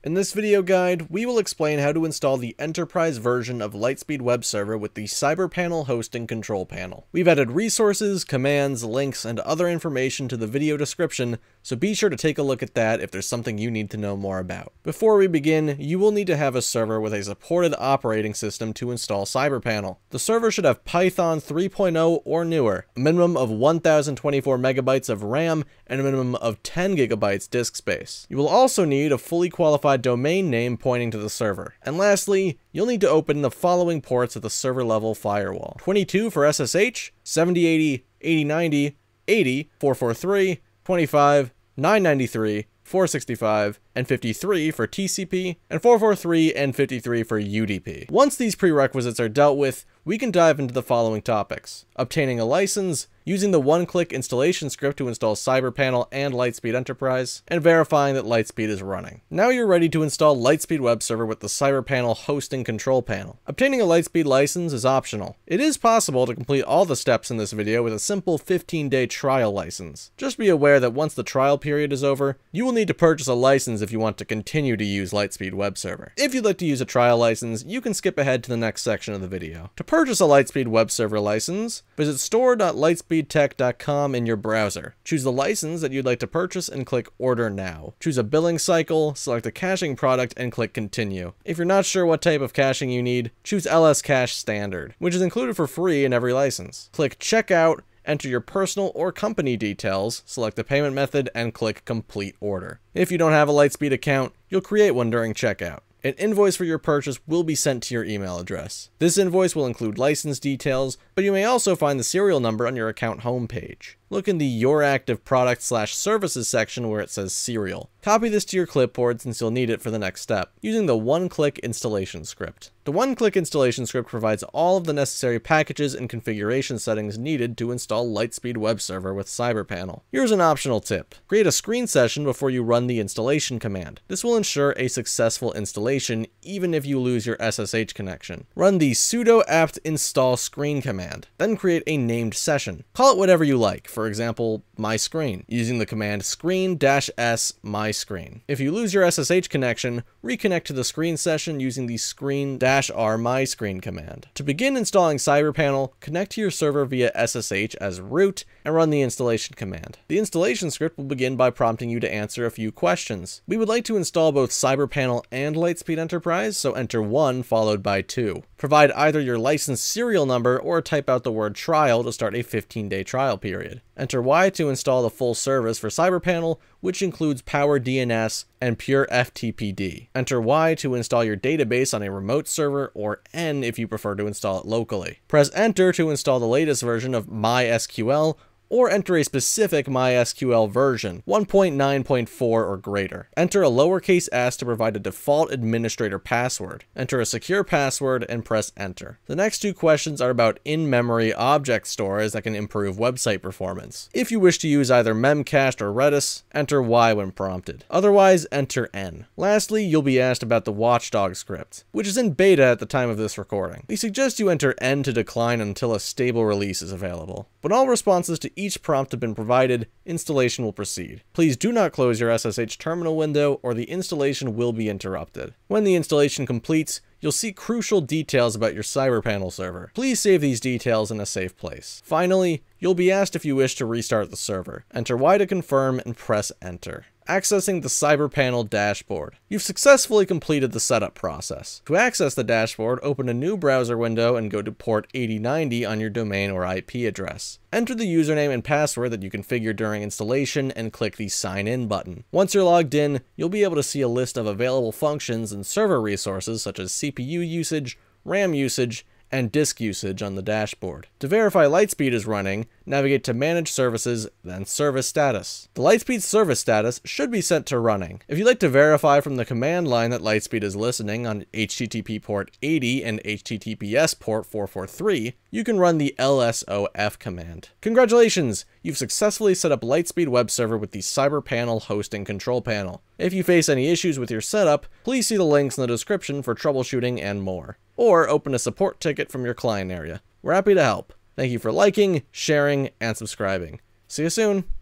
In this video guide, we will explain how to install the enterprise version of LiteSpeed Web Server with the CyberPanel hosting control panel. We've added resources, commands, links, and other information to the video description, so be sure to take a look at that if there's something you need to know more about. Before we begin, you will need to have a server with a supported operating system to install CyberPanel. The server should have Python 3.0 or newer, a minimum of 1024 megabytes of RAM, and a minimum of 10 gigabytes disk space. You will also need a fully qualified domain name pointing to the server. And lastly, you'll need to open the following ports of the server level firewall: 22 for SSH, 7080, 8090, 80, 443, 25, 993, 465, and 53 for TCP, and 443 and 53 for UDP. Once these prerequisites are dealt with, we can dive into the following topics: obtaining a license, using the one-click installation script to install CyberPanel and LiteSpeed Enterprise, and verifying that LiteSpeed is running. Now you're ready to install LiteSpeed Web Server with the CyberPanel hosting control panel. Obtaining a LiteSpeed license is optional. It is possible to complete all the steps in this video with a simple 15-day trial license. Just be aware that once the trial period is over, you will need to purchase a license if you want to continue to use LiteSpeed Web Server. If you'd like to use a trial license, you can skip ahead to the next section of the video. To purchase a LiteSpeed Web Server license, visit store.litespeedtech.com in your browser. Choose the license that you'd like to purchase and click Order Now. Choose a billing cycle, select a caching product, and click Continue. If you're not sure what type of caching you need, choose LS Cache Standard, which is included for free in every license. Click Checkout, enter your personal or company details, select the payment method, and click Complete Order. If you don't have a LiteSpeed account, you'll create one during checkout. An invoice for your purchase will be sent to your email address. This invoice will include license details, but you may also find the serial number on your account homepage. Look in the Your Active Product/Services section where it says Serial. Copy this to your clipboard since you'll need it for the next step, using the one-click installation script. The one-click installation script provides all of the necessary packages and configuration settings needed to install LiteSpeed Web Server with CyberPanel. Here's an optional tip: create a screen session before you run the installation command. This will ensure a successful installation even if you lose your SSH connection. Run the sudo apt install screen command, then create a named session. Call it whatever you like, for example, my screen, using the command screen-s myscreen. If you lose your SSH connection, reconnect to the screen session using the screen-r myscreen command. To begin installing CyberPanel, connect to your server via SSH as root and run the installation command. The installation script will begin by prompting you to answer a few questions. We would like to install both CyberPanel and LiteSpeed Enterprise, so enter 1 followed by 2. Provide either your license serial number or type out the word trial to start a 15-day trial period. Enter Y to install the full service for CyberPanel, which includes Power DNS and pure FTPD. Enter Y to install your database on a remote server, or N if you prefer to install it locally. Press Enter to install the latest version of MySQL, or enter a specific MySQL version, 1.9.4 or greater. Enter a lowercase s to provide a default administrator password. Enter a secure password and press Enter. The next two questions are about in-memory object stores that can improve website performance. If you wish to use either memcached or Redis, enter Y when prompted. Otherwise, enter N. Lastly, you'll be asked about the watchdog script, which is in beta at the time of this recording. We suggest you enter N to decline until a stable release is available. When all responses to each prompt have been provided, installation will proceed. Please do not close your SSH terminal window or the installation will be interrupted. When the installation completes, you'll see crucial details about your CyberPanel server. Please save these details in a safe place. Finally, you'll be asked if you wish to restart the server. Enter Y to confirm and press Enter. Accessing the CyberPanel dashboard. You've successfully completed the setup process. To access the dashboard, open a new browser window and go to port 8090 on your domain or IP address. Enter the username and password that you configured during installation and click the Sign In button. Once you're logged in, you'll be able to see a list of available functions and server resources such as CPU usage, RAM usage, and disk usage on the dashboard. To verify LiteSpeed is running, navigate to Manage Services, then Service Status. The LiteSpeed service status should be set to running. If you'd like to verify from the command line that LiteSpeed is listening on HTTP port 80 and HTTPS port 443, you can run the lsof command. Congratulations! You've successfully set up LiteSpeed Web Server with the CyberPanel hosting control panel. If you face any issues with your setup, please see the links in the description for troubleshooting and more. Or open a support ticket from your client area. We're happy to help. Thank you for liking, sharing, and subscribing. See you soon!